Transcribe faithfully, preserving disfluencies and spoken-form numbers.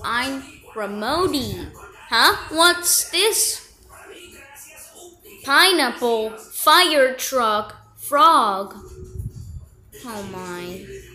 I'm Ramodi. Huh? What's this? Pineapple, fire truck, frog. Oh my.